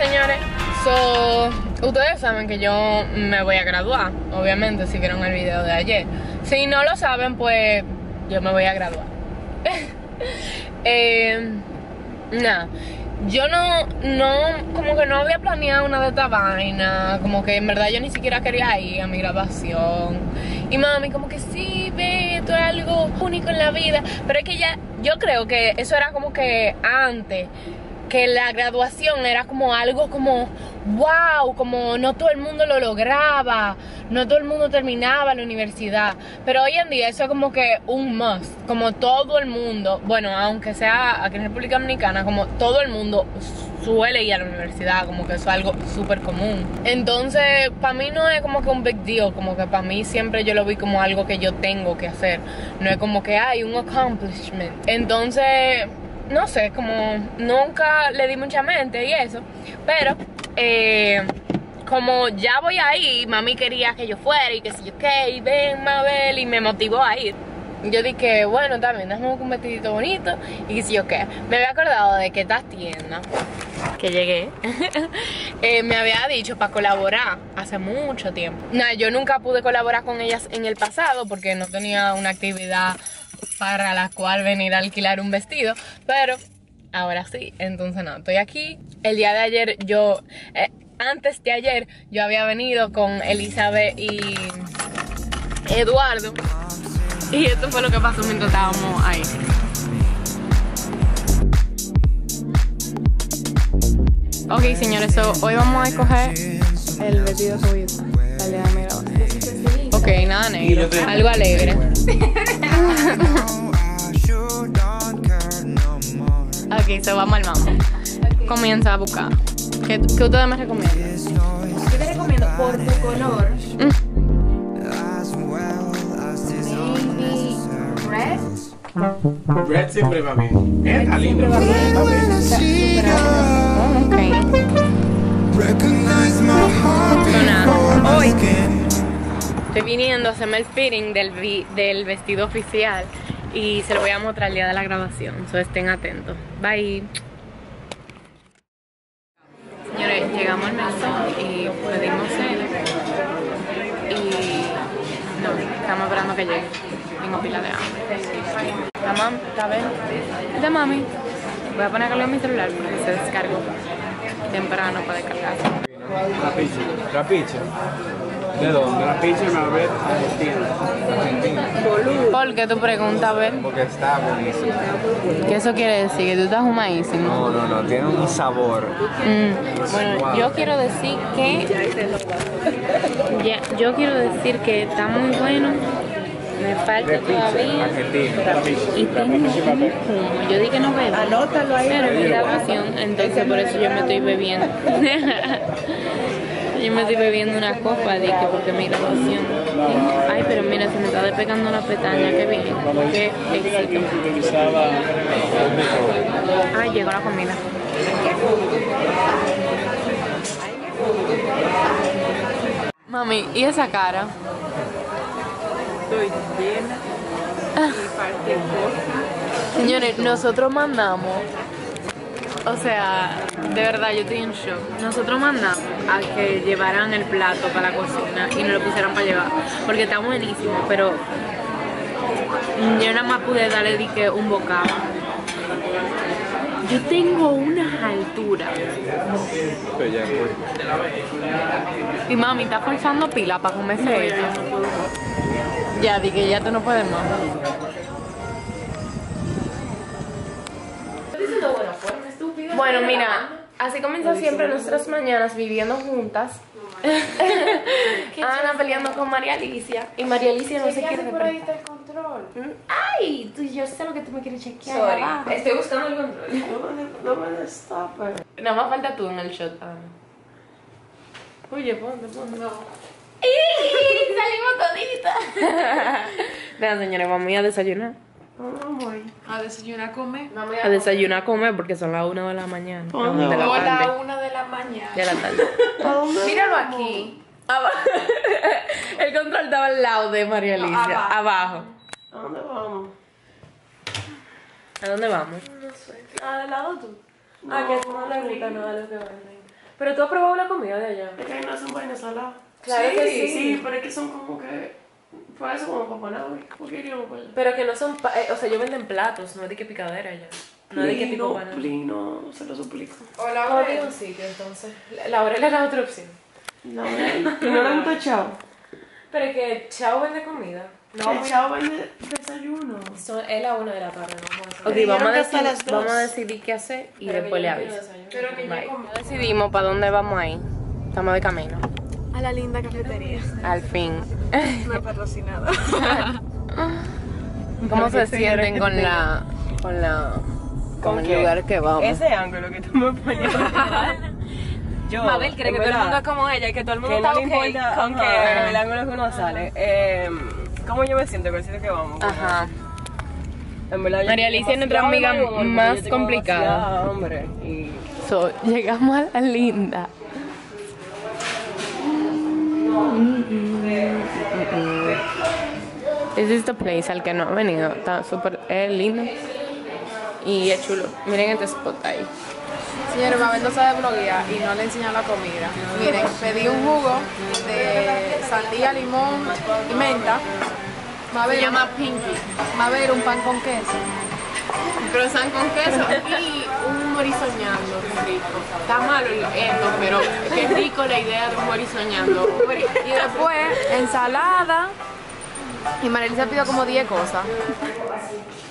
señores, ustedes saben que yo me voy a graduar, obviamente, si vieron el video de ayer. Si no lo saben, pues yo me voy a graduar. Nada, yo como que no había planeado una de esta vaina, como que en verdad yo ni siquiera quería ir a mi graduación. Y mami como que sí, ve, esto es algo único en la vida. Pero es que yo creo que eso era como que antes, que la graduación era como algo como wow, como no todo el mundo lo lograba, no todo el mundo terminaba la universidad. Pero hoy en día eso es como que un must, como todo el mundo, bueno, aunque sea aquí en República Dominicana, como todo el mundo suele ir a la universidad, como que eso es algo súper común. Entonces para mí no es como que un big deal, como que para mí siempre yo lo vi como algo que yo tengo que hacer, no es como que hay un accomplishment. Entonces no sé, como nunca le di mucha mente y eso, pero como ya voy a ir, mami quería que yo fuera y que si yo qué, y ven Mabel, y me motivó a ir. Yo dije, bueno, también déjame un vestidito bonito y que si yo qué. Me había acordado de que esta tienda que llegué me había dicho para colaborar hace mucho tiempo. Nada, yo nunca pude colaborar con ellas en el pasado porque no tenía una actividad para la cual venir a alquilar un vestido, pero ahora sí. Entonces no, estoy aquí. El día de ayer antes de ayer yo había venido con Elizabeth y Eduardo, y esto fue lo que pasó mientras estábamos ahí. Ok, señores, hoy vamos a escoger el vestido que voy a usar. Dale, dame grabar. Ok, nada negro, algo alegre. Ok, so vamos al mambo. Comienza a buscar. ¿Qué ustedes me recomiendan? Yo te recomiendo por tu color. Maybe red. Red siempre va bien. Está lindo. Hoy estoy viniendo a hacerme el fitting del vestido oficial y se lo voy a mostrar el día de la grabación, so estén atentos. Bye. Señores, llegamos al mesón y pedimos cena y no, estamos esperando que llegue. Tengo pila de hambre. La mam, ¿está bien? ¿Es de mami? Voy a poner a cargar mi celular porque se descargó temprano para descargarse. Trapiche. ¿De dónde? Trapiche, Mabel, Argentina. ¿Por qué tu pregunta, a ver? Porque está buenísimo. ¿Qué eso quiere decir? ¿Que tú estás humadísimo? No, tiene un sabor. Bueno, yo quiero decir que está muy bueno. Me falta todavía. Y tengo un humo. Yo dije no bebo. Anótalo ahí. Pero es mi grabación, entonces por eso yo me estoy bebiendo. Yo me estoy bebiendo una copa de que porque mi grabación. Ay, pero mira, se me está despegando una pestaña, qué bien. Qué éxito. Ay, llegó la comida. Mami, ¿y esa cara? Estoy llena y parte cosa. Señores, nosotros mandamos, o sea, de verdad yo estoy en shock. Nosotros mandamos a que llevaran el plato para la cocina y nos lo pusieran para llevar, porque está buenísimo, pero yo nada más pude darle un bocado. Yo tengo unas alturas. Y mami está forzando pila para comerse esto. Ya, di que ya tú no puedes más. Bueno, mira, así comienza siempre nuestras mañanas viviendo juntas. Ana peleando con María Alicia. Y María Alicia no se quiere por ahí está el control. Ay, yo sé lo que tú me quieres chequear. Sorry, abajo. estoy buscando el control. No me des stopper. Nada más falta tú en el shot, Ana. Oye, ponte. No. Salimos toditas. Nada, señores, vamos a ir a desayunar. A desayunar, comer. A desayunar, a comer, porque son las 1 de la mañana. De la No, a tarde. la 1 de la mañana. De la tarde. Míralo aquí. El control estaba al lado de María Alicia. Abajo. ¿A dónde vamos? ¿A dónde vamos? No sé. ¿Al lado tú? No, que no le gusta nada de lo que venden. Pero tú has probado la comida de allá. Es que ahí no hacen vaina salada. Claro que sí. Sí, pero es que son como que. Para eso como papanado. ¿Por qué iríamos para allá? Pero que no son, o sea, ellos venden platos, no es de que picadera allá. No es de que tipo panado. Plino, se lo suplico. Hola, Vamos a abrir un sitio entonces. La Aurel es la otra opción. La verdad, y no le gusta Chao. Pero es que Chao vende comida. No, El Chao vende desayuno. es la 1 de la tarde, no vamos a hacer. Ok, dijeron vamos a, que hasta decidir, las 2. vamos a decidir qué hacer y Pero después que le yo quiero aviso. desayuno. Pero que Bye. yo comí. Ya decidimos para dónde vamos a ir. Estamos de camino. A la linda cafetería. Al fin. No he patrocinado. ¿Cómo se sienten con con el lugar que vamos? Ese ángulo que tú me pones. Yo, Mabel cree en que todo el verdad, mundo es como ella y que todo el mundo que está no le ok importa con ajá, que... el ángulo que uno sale. ¿Cómo yo me siento con el sitio que vamos? Ajá. En verdad, yo María tengo Alicia es nuestra amiga demasiado hambre, más yo tengo complicada. demasiada hambre, y So, llegamos a la linda. This is the place al que no ha venido. Está súper lindo. Y es chulo. Miren este spot ahí. Señores, Mabel no sabe bloguear y no le enseñan la comida. Miren, pedí un jugo de sandía, limón y menta. Mabel, Se llama Pinky. Mabel, un pan con queso. Croissant con queso y un morisoñando rico. Está malo esto, pero qué rico la idea de un morisoñando. Y después, ensalada. Y Marilisa pidió como 10 cosas.